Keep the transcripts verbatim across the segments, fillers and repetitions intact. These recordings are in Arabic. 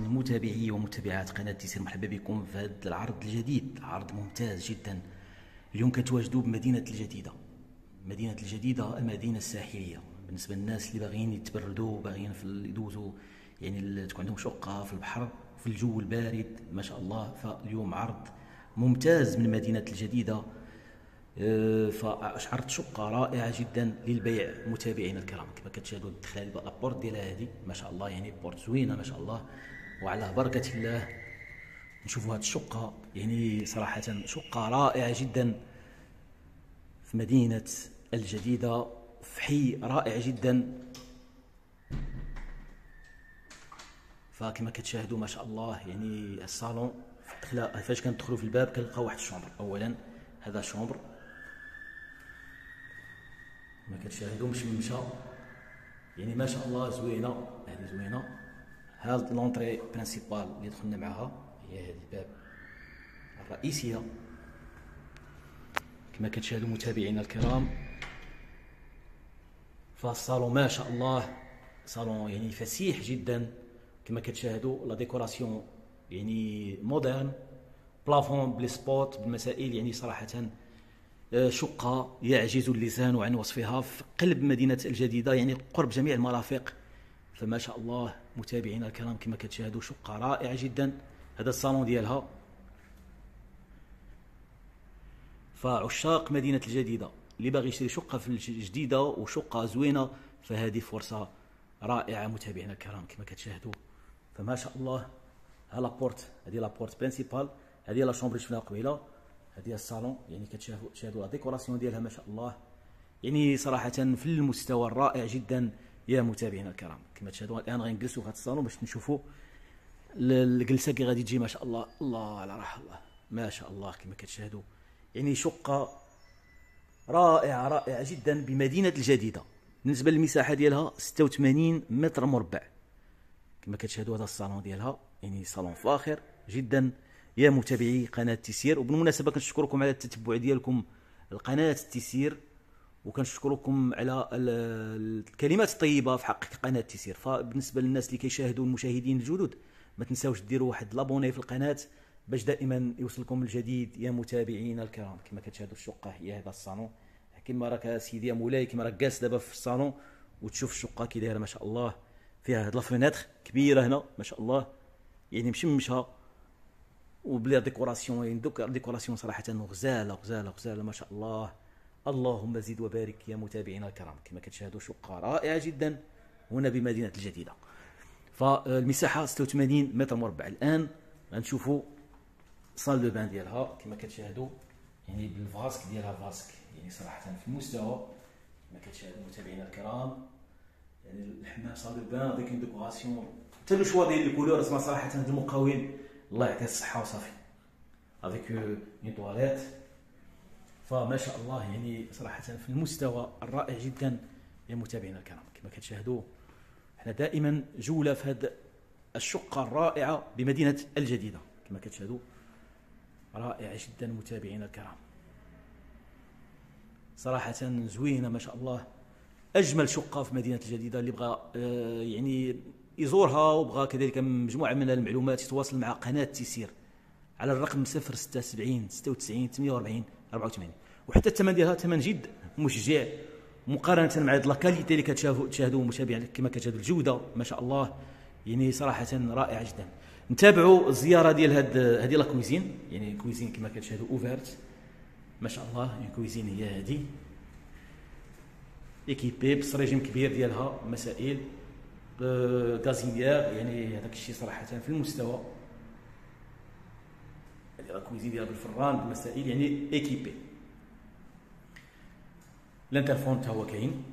متابعي ومتابعات قناة تيسير، مرحبا بكم في هذا العرض الجديد، عرض ممتاز جدا. اليوم كنتواجدوا بمدينة الجديدة. مدينة الجديدة المدينة الساحلية بالنسبة للناس اللي باغيين يتبردوا، باغيين في يدوزوا، يعني تكون عندهم شقة في البحر في الجو البارد ما شاء الله. فاليوم عرض ممتاز من مدينة الجديدة، فاشعرت شقه رائعه جدا للبيع. متابعينا الكرام كما كتشاهدوا الدخله لابورت ديالها هذه ما شاء الله، يعني بورت زوينه ما شاء الله، وعلى بركه الله نشوفوا هذه الشقه. يعني صراحه شقه رائعه جدا في مدينه الجديده، في حي رائع جدا. فكما كتشاهدوا ما شاء الله، يعني الصالون في الدخله فاش كندخلوا في الباب كنلقاو واحد الشومبر. اولا هذا شومبر ما كتشاهدوا مشمشه، يعني ما شاء الله زوينه، هذه زوينه. هذه لونطري برينسيبال اللي دخلنا معها هي هذه الباب الرئيسيه. كما كتشاهدوا متابعينا الكرام، فالصالون ما شاء الله صالون يعني فسيح جدا. كما كتشاهدوا لا ديكوراسيون يعني مودرن، بلافون بلي سبوت بالمسائل، يعني صراحه شقة يعجز اللسان عن وصفها في قلب مدينة الجديدة، يعني قرب جميع المرافق. فما شاء الله متابعينا الكرام كما كتشاهدوا شقة رائعة جدا. هذا الصالون ديالها. فعشاق مدينة الجديدة اللي باغي يشري شقة في الجديدة وشقة زوينة، فهذه فرصة رائعة متابعينا الكرام كما كتشاهدوا. فما شاء الله ها لابورت، هذه لابورت برينسيبال، هذه لا شومبر اللي شفناها قبيله، هذه الصالون. يعني كتشاهدوا تشاهدوا لا ديكوراسيون ديالها ما شاء الله، يعني صراحه في المستوى الرائع جدا يا متابعينا الكرام. كما تشاهدوا الان غنجلسوا في هذا الصالون باش نشوفوا الجلسه كي غادي تجي ما شاء الله. الله على راحه الله ما شاء الله. كما كتشاهدوا يعني شقه رائعه رائعه جدا بمدينه الجديده. بالنسبه للمساحه ديالها ستة وثمانين متر مربع. كما كتشاهدوا هذا الصالون ديالها، يعني صالون فاخر جدا يا متابعي قناه تيسير. وبالمناسبه كنشكركم على التتبع ديالكم القناه تيسير، وكنشكركم على الكلمات الطيبه في حق قناه تيسير. فبالنسبه للناس اللي كيشاهدوا المشاهدين الجدد، ما تنساوش ديروا واحد لابوني في القناه باش دائما يوصلكم الجديد يا متابعينا الكرام. كما كتشاهدوا الشقه هي هذا الصالون، كما راك سيدي يا مولاي، كما راك جالس دابا في الصالون وتشوف الشقه كي دايره ما شاء الله. فيها هاد لافيناتر كبيره هنا ما شاء الله، يعني مشمشه وبلا ديكوراسيون، يعني دوك ديكوراسيون صراحه غزاله غزاله غزاله ما شاء الله. اللهم زد وبارك يا متابعينا الكرام. كما كتشاهدوا شقه رائعه جدا هنا بمدينه الجديده. فالمساحه ستة وثمانين متر مربع. الان غنشوفوا صال دو بان ديالها كما كتشاهدوا، يعني بالفاسك ديالها فاسك، يعني صراحه في المستوى كما كتشاهدوا متابعينا الكرام. يعني الحمام صال دو بان افيك اون ديكوراسيون، حتى لو شوا ديال الكولور صراحه هذا المقاول الله يعطيه الصحه وصافي، افيك اون تواليت. فما شاء الله يعني صراحه في المستوى الرائع جدا يا متابعينا الكرام. كما كتشاهدوا احنا دائما جوله في هذه الشقه الرائعه بمدينه الجديده. كما كتشاهدوا رائعه جدا متابعينا الكرام، صراحه زوينه ما شاء الله. اجمل شقه في مدينه الجديده. اللي بغى يعني يزورها وبغى كذلك مجموعه من المعلومات يتواصل مع قناه تيسير على الرقم صفر ستة سبعين ستة وتسعين ثمانية وأربعين أربعة وثمانين. وحتى الثمن ديالها ثمن جد مشجع مقارنه مع هاد لاكاليتي اللي كتشاهدوا تشاهدوا متابعين. كما كتشاهدوا الجوده ما شاء الله، يعني صراحه رائعه جدا. نتابعوا الزياره ديال هاد هذه لا كويزين، يعني كويزين كما كتشاهدوا اوفرت ما شاء الله. يعني كويزين هي هذه ايكيبي بس كبير ديالها مسائل غازينيير، يعني هذاك الشيء صراحه في المستوى. هذه لا كويزين ديالها بالفران بالمسائل، يعني ايكيبي. الانترفون حتى هو كاين.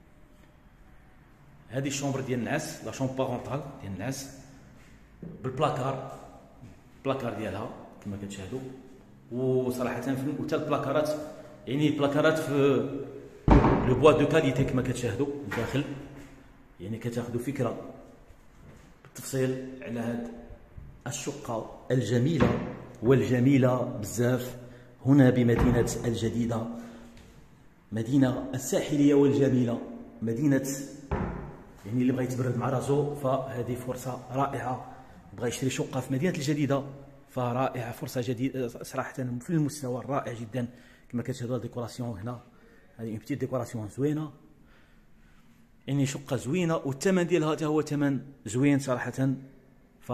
هذه الشومبر ديال النعاس، لا شومبر بارونتال ديال النعاس بالبلاكار، البلاكار ديالها كما كتشاهدوا. وصراحه في حتى البلاكارات، يعني البلاكارات في لو بوا دو كاليتي كما كتشاهدوا الداخل، يعني كتاخذوا فكره بالتفصيل على هذه الشقه الجميله والجميله بزاف هنا بمدينه الجديده، مدينه الساحليه والجميله، مدينه يعني اللي بغى يتبرد مع راسو. فهذه فرصه رائعه بغى يشري شقه في مدينه الجديده فرائعه، فرصه جديده صراحه في المستوى الرائع جدا. كما كتشاهدوا الديكوراسيون هنا، هذه اون بتيت ديكوراسيون زوينه، يعني شقه زوينه والثمن ديالها حتى هو ثمن زوين صراحه. ف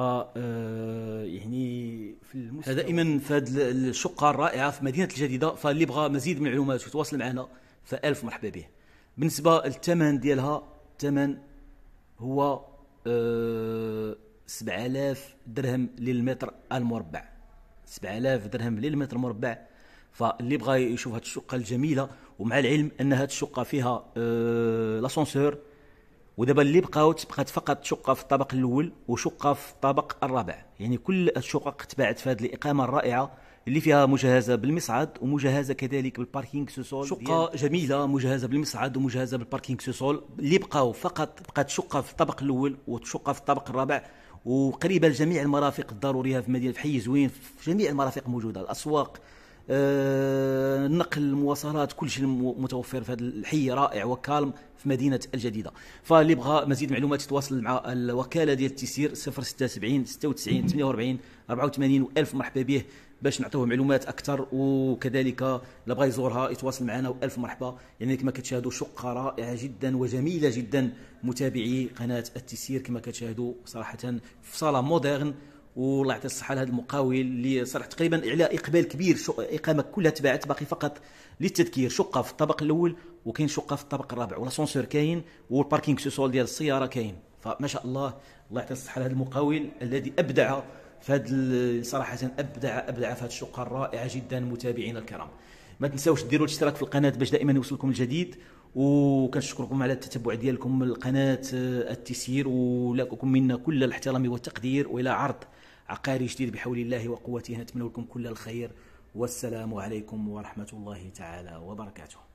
يعني في المستوى دائما في هذه الشقه الرائعه في مدينه الجديده. فاللي بغى مزيد من المعلومات ويتواصل معنا فالف مرحبا به. بالنسبه للثمن ديالها، الثمن هو أه سبعة آلاف درهم للمتر المربع، سبعة آلاف درهم للمتر مربع. فاللي بغى يشوف هذه الشقه الجميله، ومع العلم ان هذه الشقه فيها أه لاسانسور، ودابا اللي بقاوت بقات فقط شقه في الطابق الاول وشقه في الطابق الرابع، يعني كل الشقق تباعت في هذه الاقامه الرائعه اللي فيها مجهزه بالمصعد ومجهزه كذلك بالباركينغ سوسول. شقه جميله مجهزه بالمصعد ومجهزه بالباركينغ سوسول. اللي بقاو فقط بقات شقه في الطابق الاول وشقه في الطابق الرابع، وقريبه لجميع المرافق الضروريه في مدينه، في حي زوين، في جميع المرافق موجوده، الاسواق، آه، النقل، المواصلات، كل شيء متوفر في هذا الحي رائع وكالم في مدينه الجديده. فاللي بغى مزيد معلومات يتواصل مع الوكاله ديال التيسير صفر ستة سبعين ستة وتسعين ثمانية وأربعين أربعة وثمانين والف مرحبا به باش نعطوه معلومات اكثر. وكذلك لا بغى يزورها يتواصل معنا والف مرحبا. يعني كما كتشاهدوا شقه رائعه جدا وجميله جدا متابعي قناه التيسير. كما كتشاهدوا صراحه في صاله مودرن، والله يعطي الصحه لهذا المقاول اللي صراحه تقريبا على اقبال كبير. اقامه كلها تباعت، باقي فقط للتذكير شقه في الطابق الاول وكاين شقه في الطابق الرابع، والاسانسور كاين، والباركينغ سوسول ديال السياره كاين. فما شاء الله الله يعطي الصحه لهذا المقاول الذي ابدع في هذا، صراحه ابدع ابدع في هذه الشقه الرائعه جدا. متابعينا الكرام، ما تنساوش ديروا الاشتراك في القناه باش دائما يوصلكم الجديد، وكنشكركم على التتبع ديالكم لقناه التيسير، ولكم منا كل الاحترام والتقدير، والى عرض عقاري جديد بحول الله وقوته. نتمنى لكم كل الخير، والسلام عليكم ورحمه الله تعالى وبركاته.